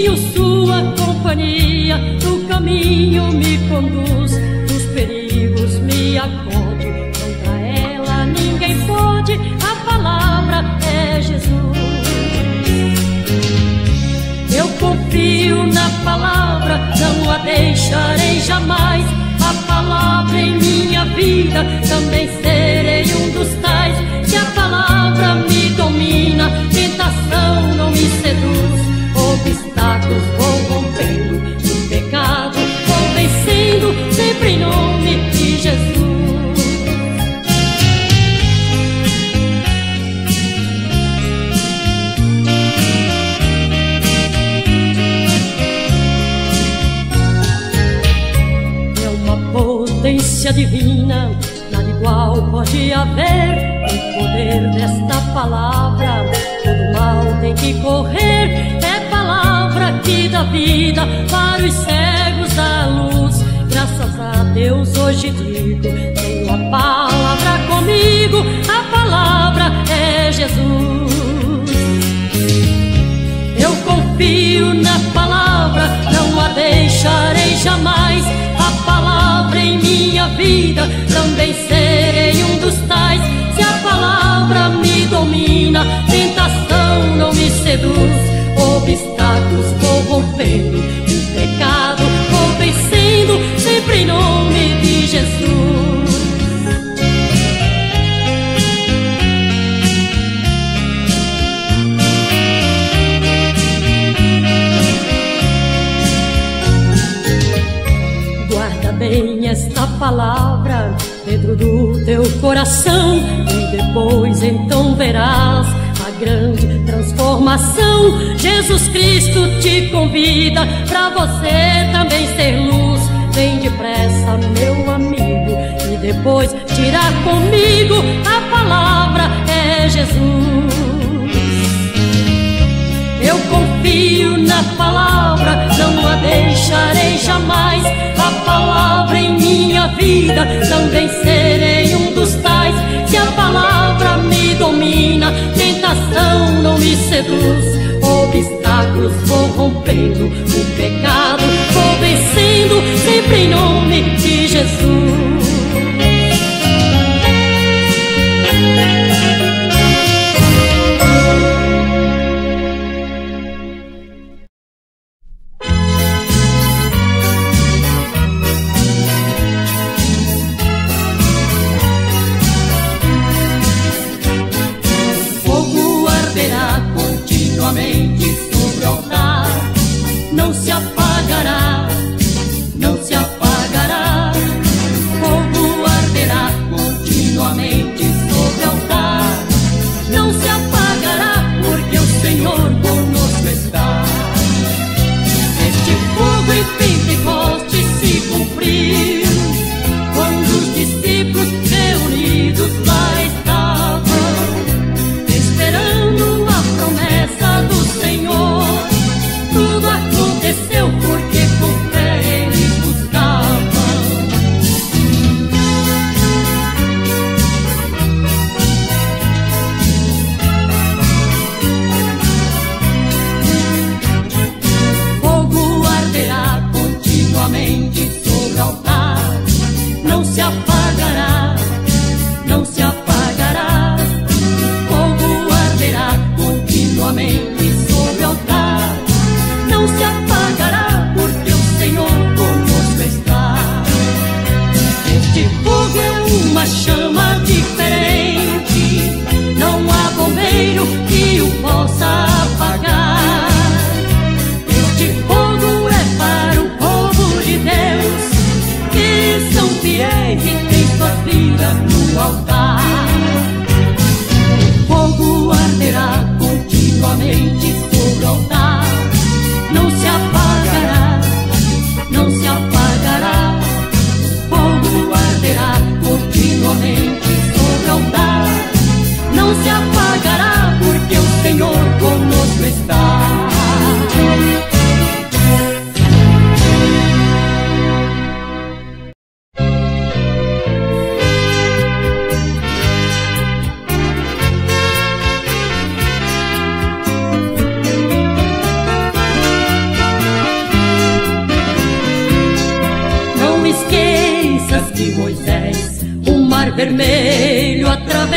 Tenho sua companhia, no caminho me conduz, dos perigos me acode, contra ela ninguém pode, a palavra é Jesus. Eu confio na palavra, não a deixarei jamais, a palavra em minha vida, também serei um dos tais. Se a palavra me domina, tentação não me seduz, obstáculos vou rompendo, o pecado vou vencendo, sempre em nome de Jesus. É uma potência divina, nada igual pode haver. O poder desta palavra, todo mal tem que correr. É palavra que dá vida, para os cegos dá luz. Graças a Deus hoje digo, tenho a palavra comigo, a palavra é Jesus. Eu confio na palavra, não a deixarei jamais, a palavra em minha vida, também serei um dos tais. Se a palavra me domina, tentação não me seduz, obstáculos vou rompendo, o pecado vou vencendo, sempre em nome de Jesus. Guarda bem esta palavra dentro do teu coração, e depois então verás a grande transformação. Jesus Cristo te convida pra você também ser luz. Vem depressa, meu amigo, e depois tirar comigo, a palavra é Jesus. Eu confio na palavra, não a deixarei jamais, a palavra em minha vida, também serei um dos tais. Se a palavra me domina, tentação não me seduz, obstáculos vou rompendo, o pecado vou vencendo, sempre em nome de Jesus. Sobre o altar, não se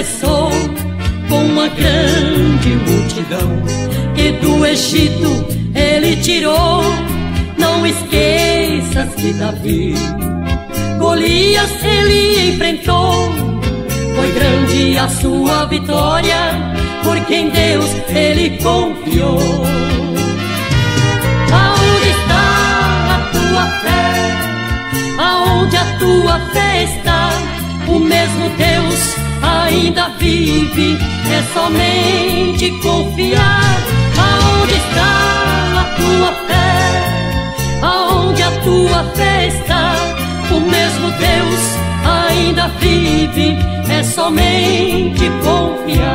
começou com uma grande multidão que do Egito ele tirou. Não esqueças que Davi, Golias ele enfrentou. Foi grande a sua vitória, porque em Deus ele confiou. Aonde está a tua fé? Aonde a tua fé está? O mesmo Deus ainda vive, é somente confiar. Aonde está a tua fé? Aonde a tua fé está? O mesmo Deus ainda vive, é somente confiar.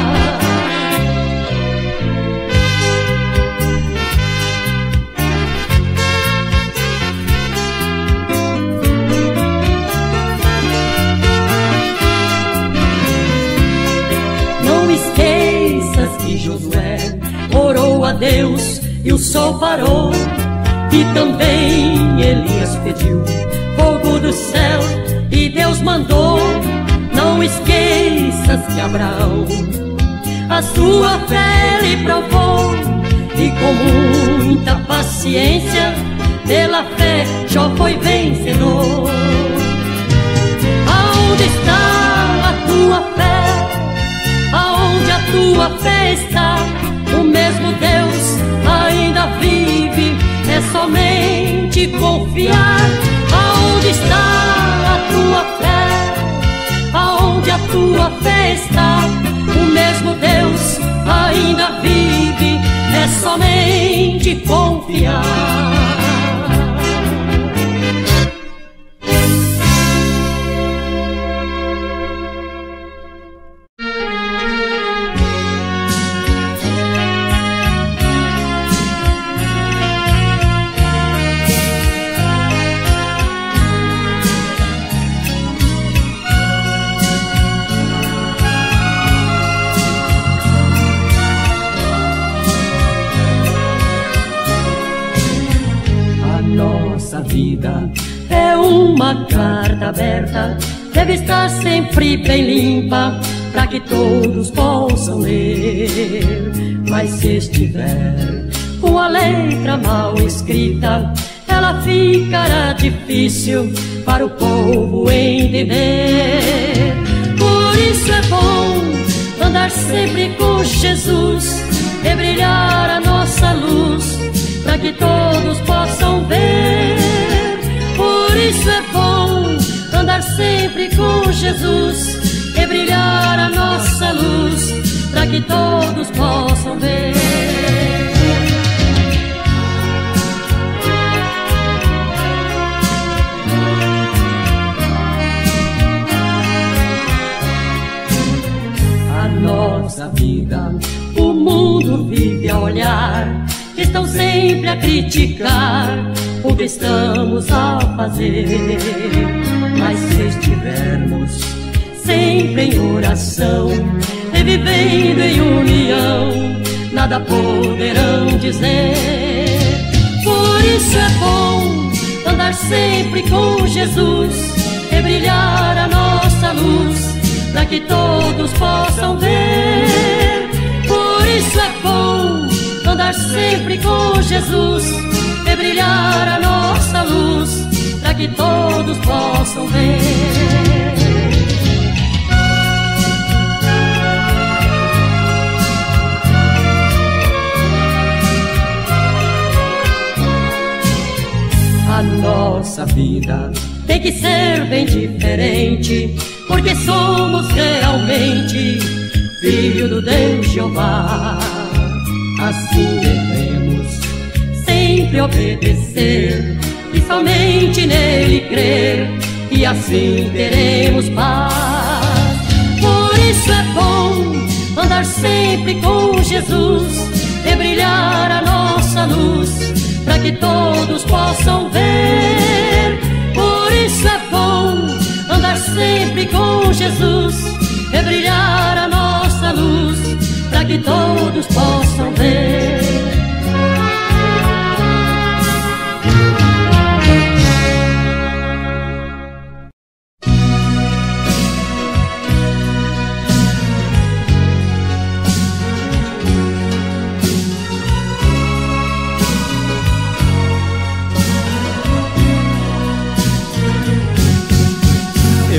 Não esqueças que Josué orou a Deus e o sol parou. E também Elias pediu fogo do céu e Deus mandou. Não esqueças que Abraão a sua fé lhe provou, e com muita paciência pela fé Jó foi vencedor. Aonde está a tua fé? Aonde a tua fé está? O mesmo Deus ainda vive, é somente confiar. Aonde está a tua fé? Aonde a tua fé está? O mesmo Deus ainda vive, é somente confiar. Nossa vida é uma carta aberta, deve estar sempre bem limpa, para que todos possam ler. Mas se estiver com a letra mal escrita, ela ficará difícil para o povo entender. Por isso é bom andar sempre com Jesus e brilhar a nossa luz, para que todos possam ver. Por isso é bom andar sempre com Jesus e brilhar a nossa luz, para que todos possam ver. a nossa vida, O mundo vive a olhar, estão sempre a criticar o que estamos a fazer. mas se estivermos Sempre em oração e vivendo em união, nada poderão dizer. Por isso é bom andar sempre com Jesus e brilhar a nossa luz, para que todos possam ver. Por isso é bom andar sempre com Jesus e brilhar a nossa luz, para que todos possam ver. a nossa vida Tem que ser bem diferente, porque somos realmente filho do Deus Jeová. assim devemos Sempre obedecer e somente nele crer, e assim teremos paz. Por isso é bom andar sempre com Jesus e brilhar a nossa luz, para que todos possam ver. Por isso é bom andar sempre com Jesus e brilhar a nossa luz, para que todos possam ver.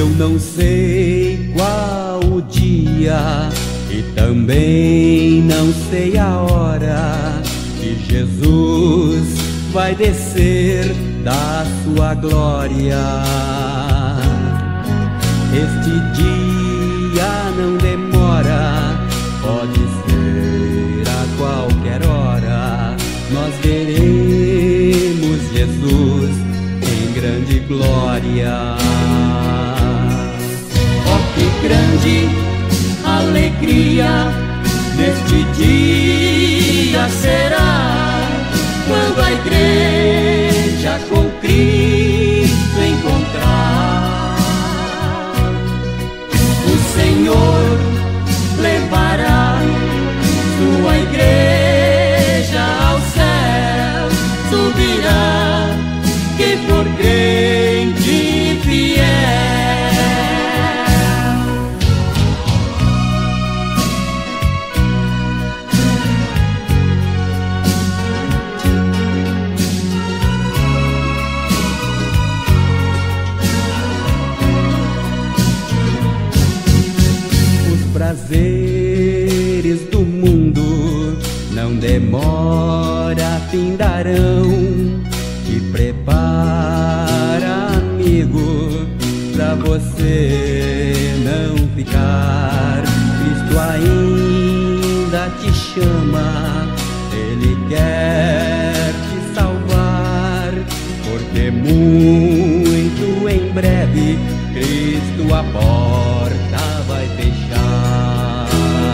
Eu não sei qual o dia e também não sei a hora que Jesus vai descer da sua glória. Este dia não demora, pode ser a qualquer hora. Nós veremos Jesus em grande glória. Oh, que grande alegria neste dia será, quando a igreja com Cristo encontrar. O Senhor levará sua igreja ao céu, subirá, que for crente e fiel. Os prazeres do mundo não demora, findarão. Te prepara, amigo, pra você não ficar. Cristo ainda te chama, Ele quer te salvar, porque muito em breve Cristo a porta vai fechar.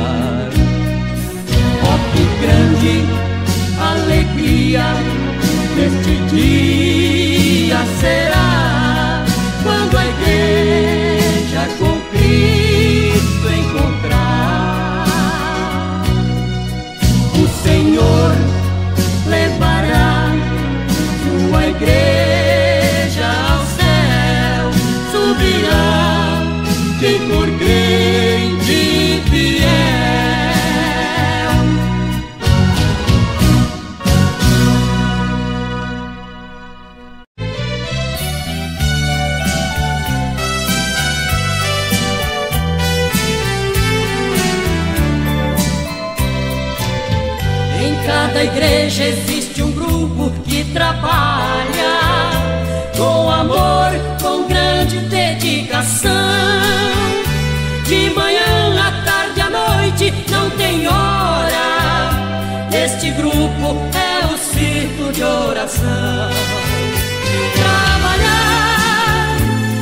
Oh, que grande alegria neste dia será, quando a igreja com Cristo encontrar. O Senhor levará sua igreja ao céu, subirá, quem for crente e fiel. Em cada igreja existe um grupo que trabalha com amor, com grande dedicação. De manhã, à tarde, à noite, não tem hora. Este grupo é o círculo de oração. Trabalhar,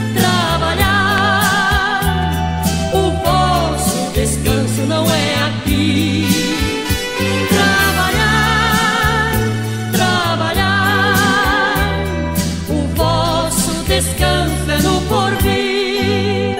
trabalhar, o vosso descanso não é aqui. Descanso é no porvir.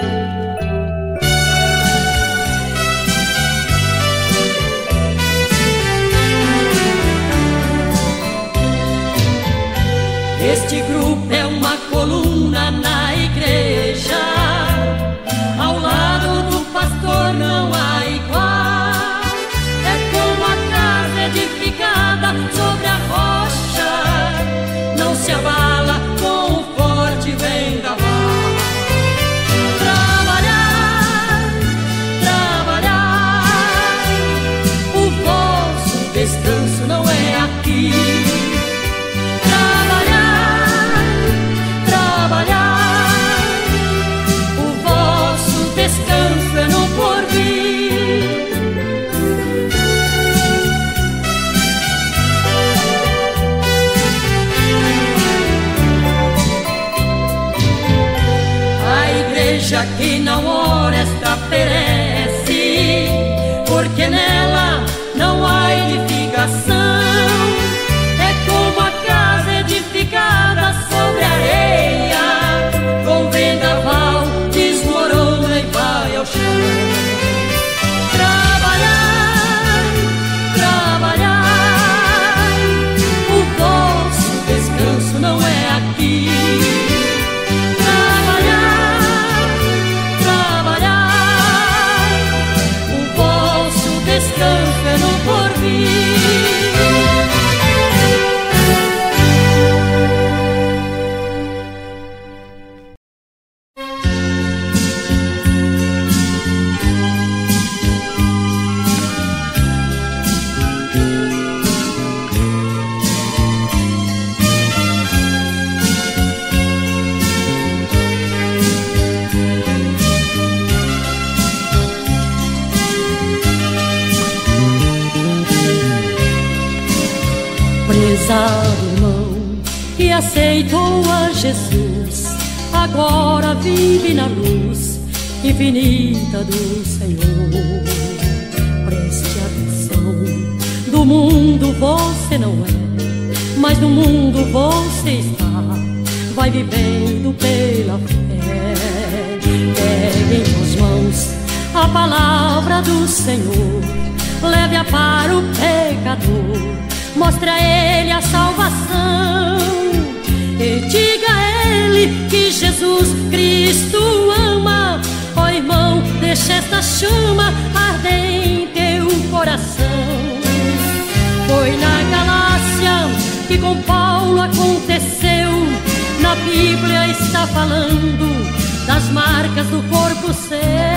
Prezado irmão que aceitou a Jesus, agora vive na luz infinita do Senhor. Preste atenção, do mundo você não é, mas no mundo você está, vai vivendo pela fé. Pegue em suas mãos a palavra do Senhor, leve-a para o pecador, mostre a ele a salvação e diga a ele que Jesus Cristo ama. Ó irmão, deixa esta chama arder em teu coração. Foi na Galácia que com Paulo aconteceu, na Bíblia está falando das marcas do corpo seu.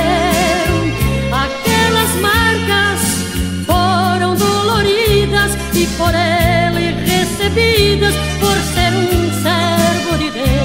Aquelas marcas foram doloridas e por ele recebidas, por ser um servo de Deus.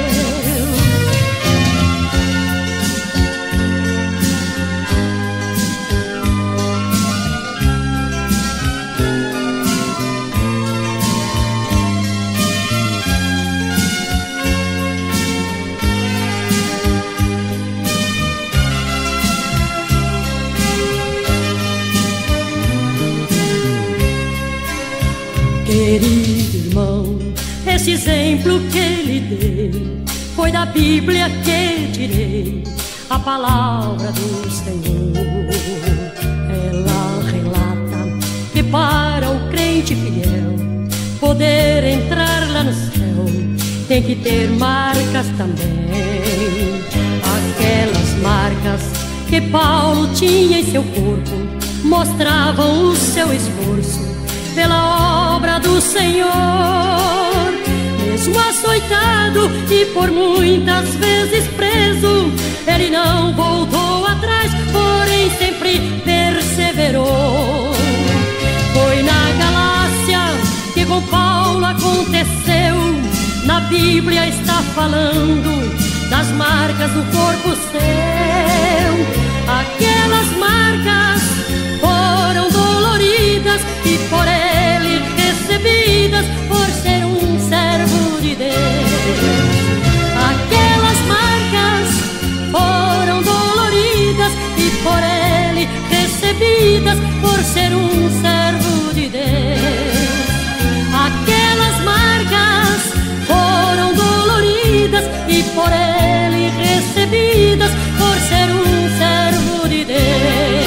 Querido irmão, esse exemplo que ele deu foi da Bíblia que tirei, a palavra do Senhor. Ela relata que para o crente fiel poder entrar lá no céu tem que ter marcas também. Aquelas marcas que Paulo tinha em seu corpo mostravam o seu esforço pela obra do Senhor. Mesmo açoitado e por muitas vezes preso, ele não voltou atrás, porém sempre perseverou. Foi na Galácia que com Paulo aconteceu, na Bíblia está falando das marcas do corpo seu. Aquelas marcas foram doloridas e por ele recebidas, por ser um servo de Deus. Aquelas marcas foram doloridas e por ele recebidas, por ser um servo de Deus. Aquelas marcas foram doloridas e por ele recebidas, por ser um servo de Deus.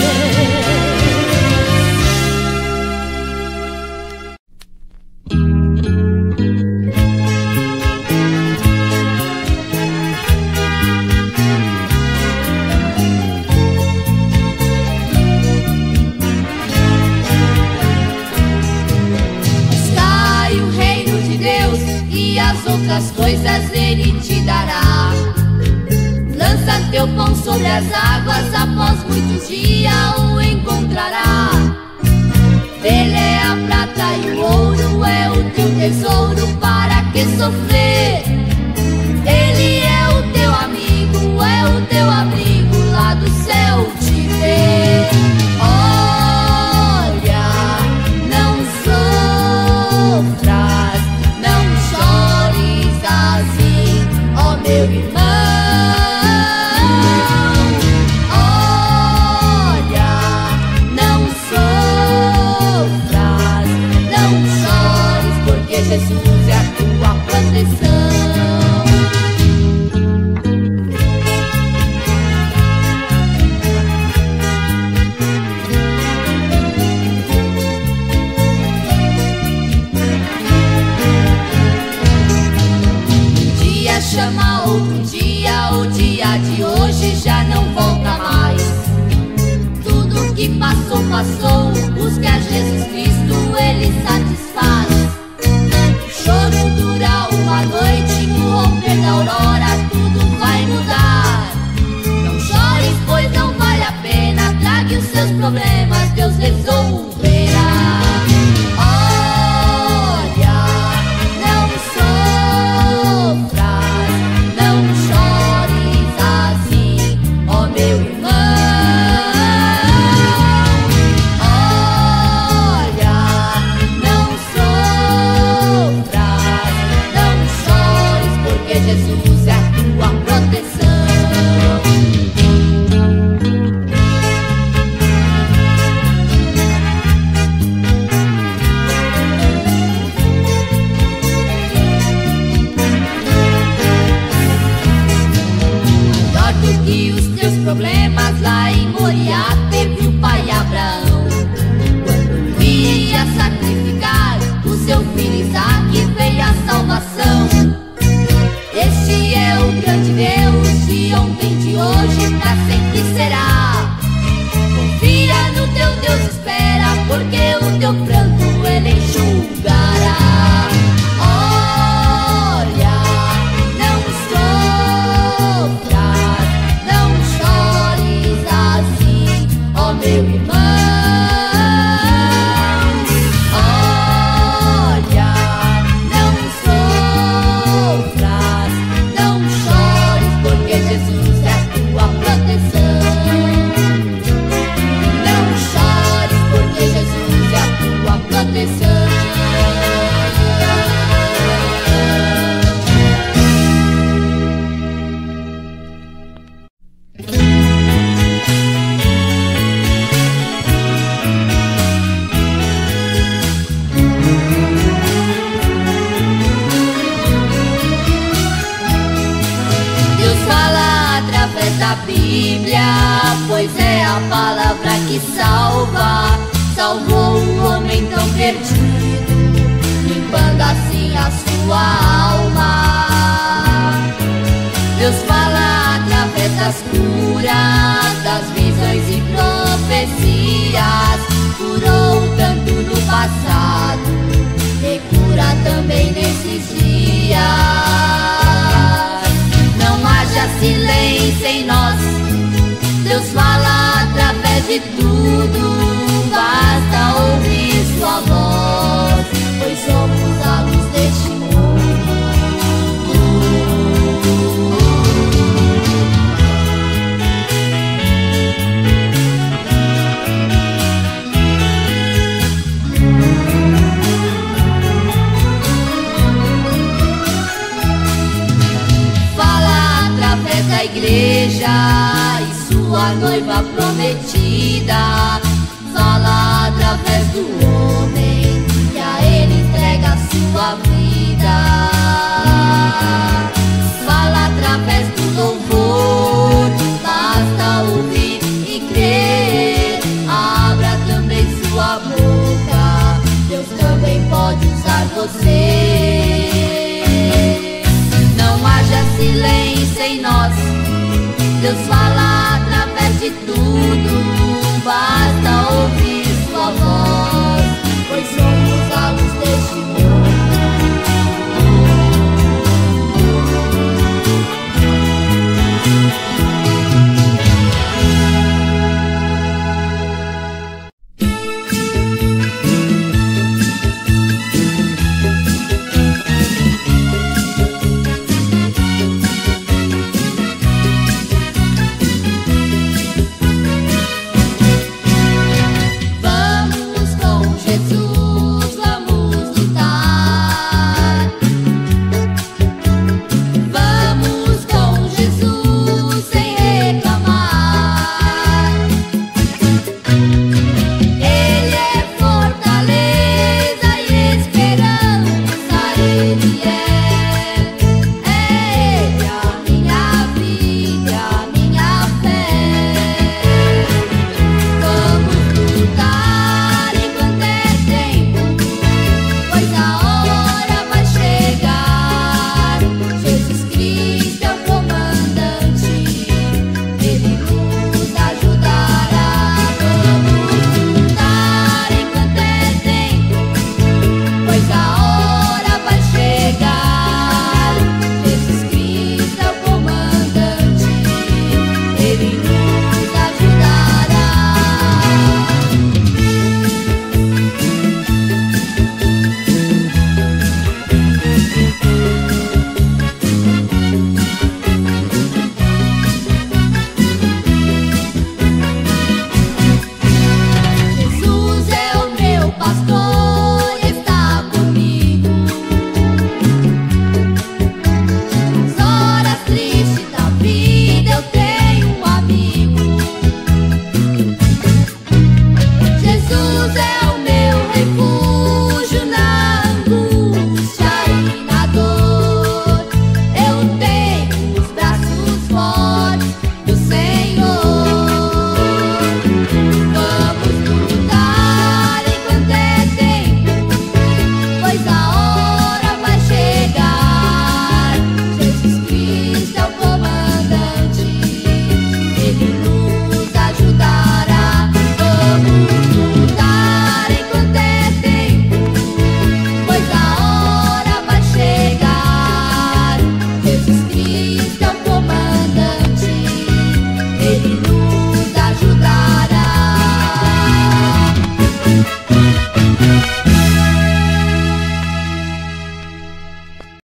Outras coisas ele te dará. Lança teu pão sobre as águas, após muitos dias o encontrará. Ele é a prata e o ouro, é o teu tesouro, para que sofrer? Ele é o teu amigo, é o teu abrigo, lá do céu te vê. Olha, não sofras, não chores assim, ó meu irmão. Olha, não sofras, não chores, porque Jesus é a tua proteção. Chama outro dia, o dia de hoje já não volta mais. Tudo que passou, passou. Busca Jesus Cristo, Ele satisfaz. O choro dura uma noite, no romper da aurora tudo vai mudar. Não chores, pois não vale a pena. Trague os seus problemas, Deus resolverá. Maria teve o pai Abraão. Quando ia sacrificar o seu filho Isaque, veio a salvação. Este é o grande Deus, de ontem, de hoje, pra sempre será. Confia no teu Deus, espera, porque o teu pranto Ele enxugará. Olha, não sofras, não chores assim, ó meu irmão. Olha, não sofras, não chores, porque Jesus é a tua proteção. Não chores, porque Jesus é a tua proteção. Deus fala através da Bíblia, pois é a palavra que salva. Salvou o homem tão perdido, limpando assim a sua alma. Deus fala através das curas, das visões e profecias. Curou tanto no passado e cura também nesses dias. Não haja silêncio em nós, Deus fala através de tudo. Basta ouvir sua voz, pois somos a luz deste mundo. Fala através da igreja e sua noiva prometida. Fala através do homem que a ele entrega a sua vida. Fala através do louvor, basta ouvir e crer. Abra também sua boca, Deus também pode usar você. Não haja silêncio em nós, Deus fala através de tudo.